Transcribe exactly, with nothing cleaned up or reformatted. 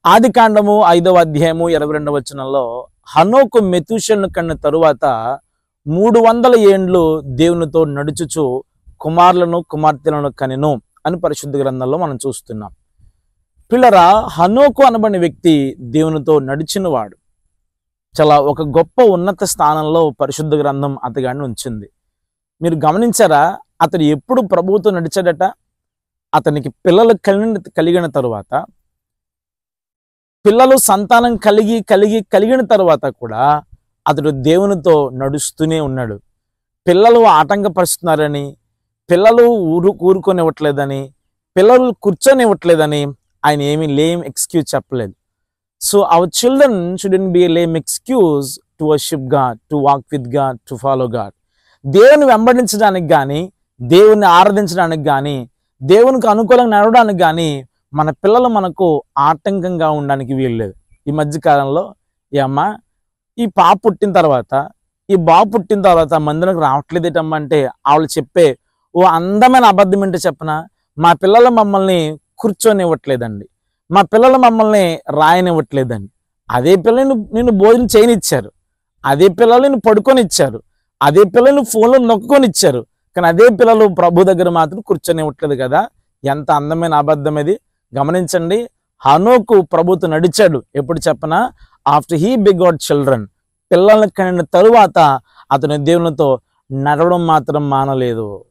ఆది కాండము ఐదవ అధ్యాయము ఇరవై రెండవ వచనంలో హనోకు మెతూషెలను కన్న తరువాత మూడు వందల ఏండ్లు దేవునితో నడుచుచు కుమారులను కుమార్తెలను కనెను అని పరిశుద్ధ గ్రంథంలో మనం చూస్తున్నాం. పిల్లరా, హనోకు అనబడిన వ్యక్తి దేవునితో నడిచినవాడు. చాలా ఒక గొప్ప ఉన్నత స్థానంలో పరిశుద్ధ గ్రంథం అతగాడిని ఉంచింది. మీరు గమనించారా? అతడు ఎప్పుడు ప్రభువుతో నడిచాడట? అతనికి పిల్లలు కలిగిన కలిగిన తరువాత పిల్లలు సంతానం కలిగి కలిగి కలిగిన తర్వాత కూడా అతడు దేవునితో నడుస్తూనే ఉన్నాడు. పిల్లలు ఆటంకపరుస్తున్నారని, పిల్లలు ఊరు ఊరుకొనివ్వట్లేదని, పిల్లలు కూర్చొనివ్వట్లేదని ఆయన ఏమీ లేమ్ ఎక్స్క్యూజ్ చెప్పలేదు. So our children shouldn't be a lame excuse to worship God, to walk with God, to follow God. దేవుని వెంబడించడానికి కానీ, దేవుని ఆరాధించడానికి కానీ, దేవునికి అనుకూలంగా నడవడానికి కానీ మన పిల్లలు మనకు ఆటంకంగా ఉండడానికి వీల్లేదు. ఈ మధ్యకాలంలో ఏ అమ్మ ఈ పాప పుట్టిన తర్వాత ఈ బాబు పుట్టిన తర్వాత మందిరకు రావట్లేదేటమ్మా అంటే ఆవిడ చెప్పే ఓ అందమైన అబద్ధం ఏంటో చెప్పనా, మా పిల్లలు మమ్మల్ని కూర్చొనివ్వట్లేదండి, మా పిల్లలు మమ్మల్ని రాయనివ్వట్లేదండి. అదే పిల్లలు నేను భోజనం చేయనిచ్చారు, అదే పిల్లలు నేను పడుకొని ఇచ్చారు, అదే పిల్లలు ఫోన్లో నొక్కుకొని ఇచ్చారు, కానీ అదే పిల్లలు ప్రభు దగ్గర మాత్రం కూర్చొనివ్వట్లేదు కదా. ఎంత అందమైన అబద్ధం ఇది. గమనించండి, హనోకు ప్రభుతో నడిచాడు. ఎప్పుడు చెప్పనా? ఆఫ్టర్ హీ బిగాట్ చిల్డ్రన్, పిల్లల్ని కనిన తరువాత అతను దేవునితో నడవడం మాత్రం మానలేదు.